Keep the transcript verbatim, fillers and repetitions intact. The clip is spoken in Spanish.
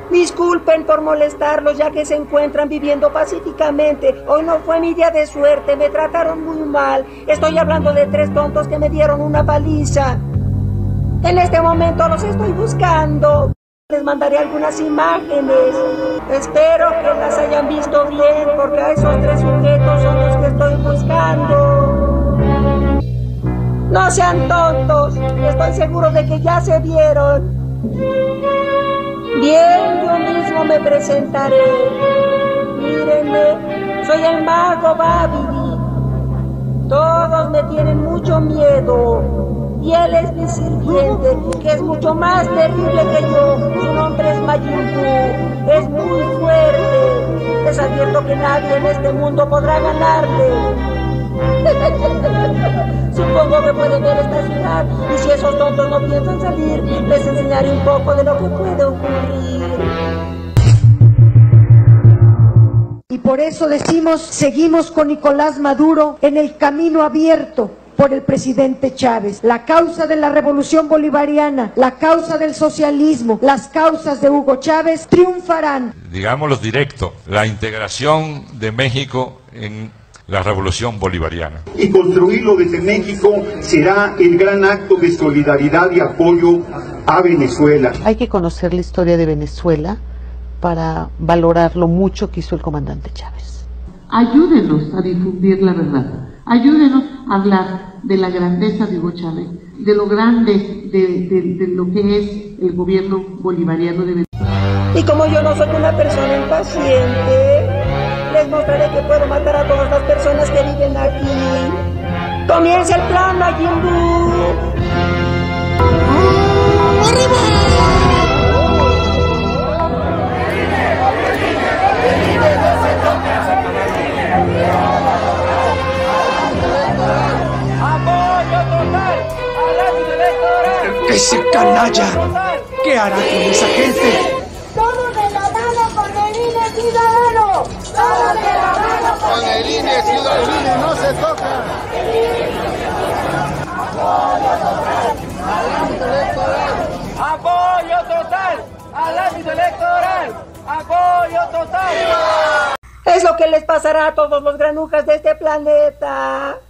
Disculpen por molestarlos ya que se encuentran viviendo pacíficamente. Hoy no fue mi día de suerte, me trataron muy mal. Estoy hablando de tres tontos que me dieron una paliza. En este momento los estoy buscando. Les mandaré algunas imágenes. Espero que las hayan visto bien porque a esos tres sujetos son los que estoy buscando. No sean tontos, estoy seguro de que ya se vieron. Bien, yo mismo me presentaré. Mírenme, soy el mago Babidi. Todos me tienen mucho miedo. Y él es mi sirviente, que es mucho más terrible que yo. Su nombre es Majin Buu. Es muy fuerte. Les advierto que nadie en este mundo podrá ganarle. Supongo que pueden ver esta ciudad, y si esos tontos no piensan salir, les enseñaré un poco de lo que puede ocurrir. Y por eso decimos, seguimos con Nicolás Maduro en el camino abierto por el presidente Chávez. La causa de la revolución bolivariana, la causa del socialismo, las causas de Hugo Chávez triunfarán. Digámoslo directo, la integración de México en la revolución bolivariana. Y construirlo desde México será el gran acto de solidaridad y apoyo a Venezuela. Hay que conocer la historia de Venezuela para valorar lo mucho que hizo el comandante Chávez. Ayúdenos a difundir la verdad. Ayúdenos a hablar de la grandeza de Hugo Chávez, de lo grande de, de, de lo que es el gobierno bolivariano de Venezuela. Y como yo no soy una persona impaciente, les mostraré que puedo matar a todas las personas que viven aquí. ¡Comienza el plan, Majin Buu! ¡Ese canalla! ¿Qué hará con esa gente? ¡Todos de la mano con el I N E ciudadano! ¡Todos de la mano con el I N E ciudadano! ¡El I N E no se toca! ¡Apoyo total al ámbito electoral! ¡Apoyo total! Es lo que les pasará a todos los granujas de este planeta.